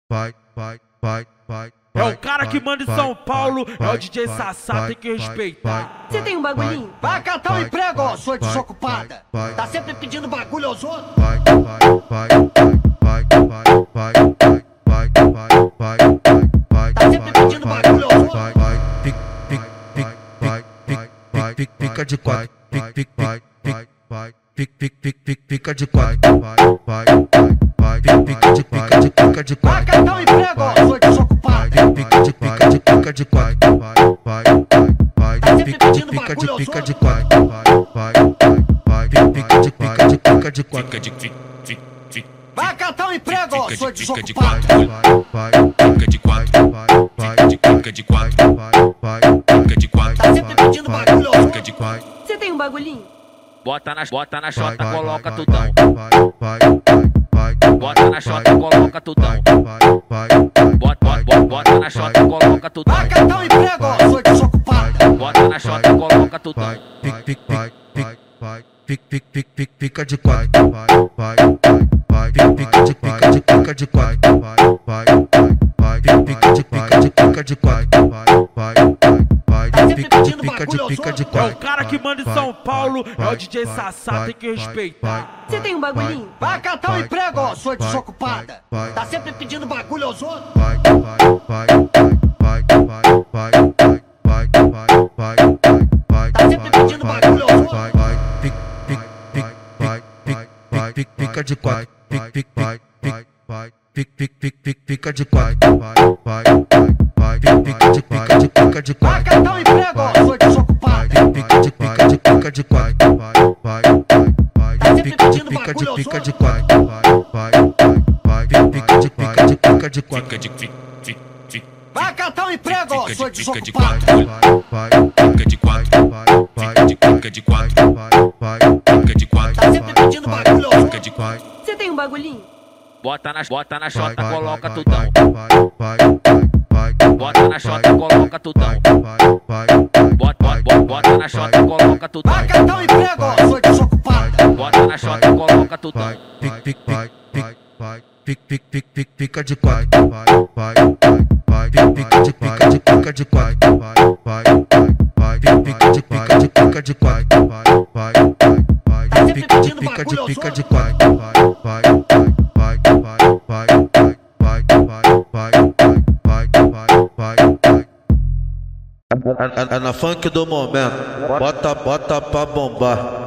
É o cara que manda em São Paulo, é o DJ Sassá, tem que respeitar. Você tem um bagulhinho? Vai catar um emprego, ó, sua desocupada. Tá sempre pedindo bagulho aos outros. Tá sempre pedindo bagulho aos outros. Fica de quatro, fica de quatro, fica de Vai quatro, catar um emprego, ó, sua desocupada. fica de quatro, Tá sempre pedindo bagulho aos fica de outros. quatro, fica de quatro, Vai catar um emprego, ó, sua Fica de desocupada. fica de quatro, fica de quatro, fica de quatro, Tá sempre pedindo bagulho aos fica outros. de quatro. Você tem um bagulhinho? Bota na chota, coloca tudão. Bota na chota, coloca tudão. Bota na chota, coloca tudão. Vai catar um emprego, ó, sua desocupada. Bota na chota, coloca tudão. fica de quatro, fica de quatro, fica de quatro, fica de É o quatro, cara que manda em São Paulo, é o DJ Sassá, tem que respeitar. Você tem um bagulhinho? Vai catar um emprego, ó, sua desocupada. Tá sempre pedindo bagulho aos outros. Tá sempre pedindo bagulho aos outros. fica de quatro, fica de quatro, fica de Vai quatro, catar um emprego, ó, sua desocupada. fica de quatro, Tá sempre pedindo bagulho aos fica de outros. quatro, fica de quatro, Fica de Vai catar um emprego, ó, sua fica de desocupada. quatro, fica de quatro, fica de quatro, fica de quatro, Tá sempre pedindo bagulho aos fica outros. de quatro. Você tem um bagulhinho? Bota na chota, coloca tudão. Bota na chota, coloca tudão. Bota na chota, coloca tudão. Vai catar um emprego, ó, sua desocupada. Bota na chota, coloca tudão. fica de quatro, fica de quatro, fica de quatro, Tá sempre pedindo bagulho aos fica de outros. quatro, É na funk do momento, bota pra bombar.